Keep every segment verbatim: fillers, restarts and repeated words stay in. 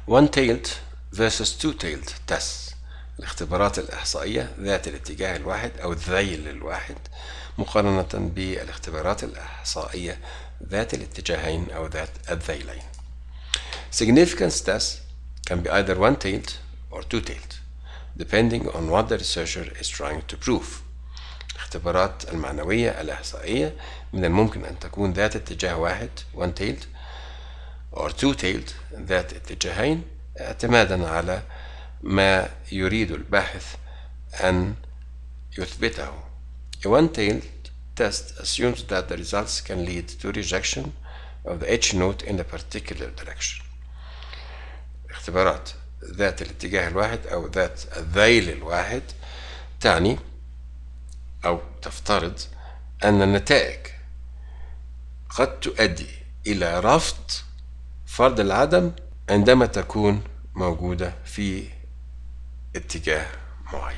one-tailed versus two-tailed tests. الاختبارات الإحصائية ذات الاتجاه الواحد أو الذيل الواحد مقارنة بالاختبارات الإحصائية ذات الاتجاهين أو ذات الذيلين. Significance tests can be either one-tailed or two-tailed, depending on what the researcher is trying to prove. الاختبارات المعنوية الإحصائية من الممكن أن تكون ذات اتجاه واحد one-tailed or two-tailed ذات اتجاهين اعتمادا على ما يريد الباحث أن يثبته. A one-tailed test assumes that the results can lead to rejection of the H note in a particular direction. اختبارات ذات الاتجاه الواحد أو ذات الذيل الواحد تعني أو تفترض أن النتائج قد تؤدي إلى رفض فرض العدم عندما تكون موجودة في اتجاه معين.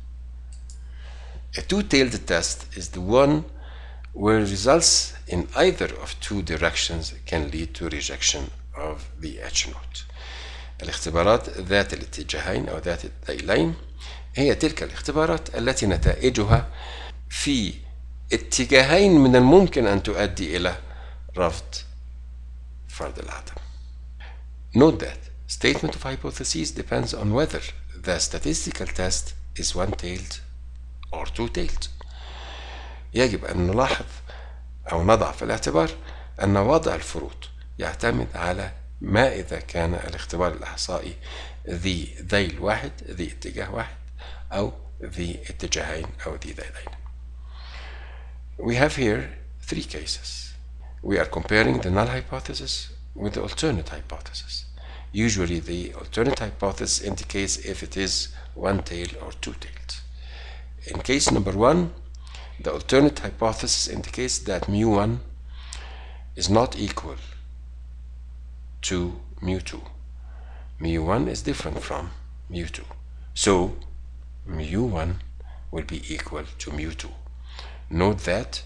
A two-tailed test is the one where results in either of two directions can lead to rejection of the H note. الاختبارات ذات الاتجاهين أو ذات الذيلين هي تلك الاختبارات التي نتائجها في اتجاهين من الممكن أن تؤدي إلى رفض فرض العدم. Note that statement of hypotheses depends on whether the statistical test is one-tailed or two-tailed. يجب أن نلاحظ أو نضع في الاعتبار أن وضع الفروض يعتمد على ما إذا كان الاختبار الإحصائي ذي ذيل واحد ذي اتجاه واحد أو ذي اتجاهين أو ذي ذيلين. We have here three cases. We are comparing the null hypothesis with the alternate hypothesis. Usually the alternate hypothesis indicates if it is one-tailed or two-tailed. In case number one, the alternate hypothesis indicates that mu one is not equal to mu two. mu one is different from mu two. So mu one will be equal to mu two. Note that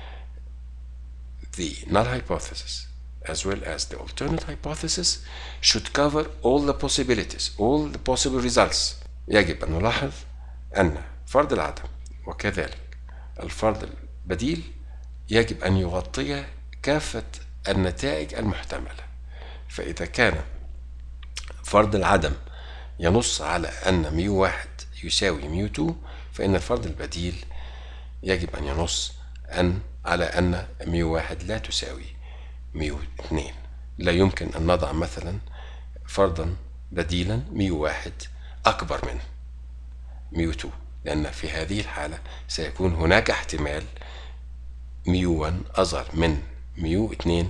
the null hypothesis as well as the alternate hypothesis should cover all the possibilities, all the possible results. يجب أن نلاحظ أن فرض العدم وكذلك الفرض البديل يجب أن يغطي كافة النتائج المحتملة. فإذا كان فرض العدم ينص على أن ميو واحد يساوي ميو اتنين، فإن الفرض البديل يجب أن ينص أن على أن ميو واحد لا تساوي ميو اتنين. لا يمكن أن نضع مثلا فرضا بديلا ميو واحد أكبر من ميو اتنين، لأن في هذه الحالة سيكون هناك احتمال ميو واحد أصغر من ميو اتنين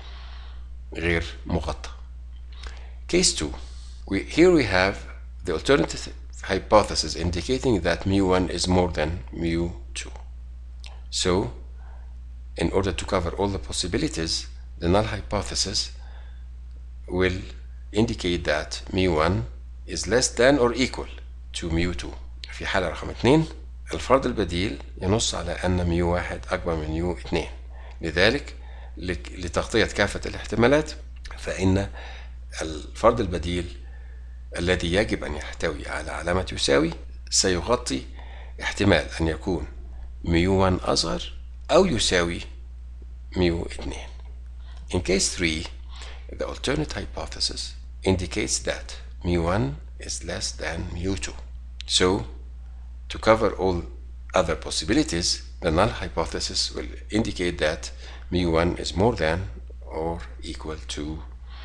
غير مغطى. Case two. We, here we have the alternative hypothesis indicating that mu one is more than mu two. So, in order to cover all the possibilities, the null hypothesis will indicate that mu one is less than or equal to mu two. في حالة رقم اثنين الفرض البديل ينص على أن ميو واحد أكبر من ميو اثنين. لذلك لتغطية كافة الاحتمالات فإن الفرض البديل الذي يجب أن يحتوي على علامة يساوي سيغطي احتمال أن يكون ميو واحد أصغر أو يساوي ميو اثنين. In case three, the alternate hypothesis indicates that mu one is less than mu two. So, to cover all other possibilities, the null hypothesis will indicate that mu one is more than or equal to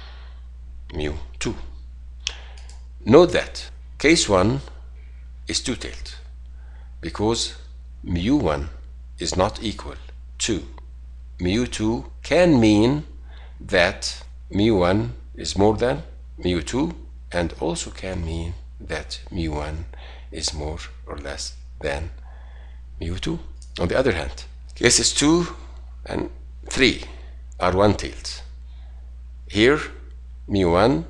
mu two. Note that case one is two-tailed because mu one is not equal to mu two can mean that mu one is more than mu two and also can mean that mu one is more or less than mu two. On the other hand, cases two and three are one-tailed. Here mu one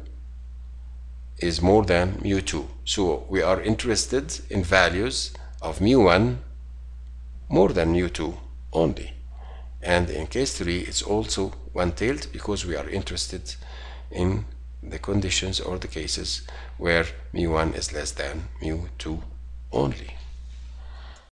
is more than mu two, so we are interested in values of mu one more than mu two only. And in case three it's also one-tailed because we are interested in the conditions or the cases where mu one is less than mu two only.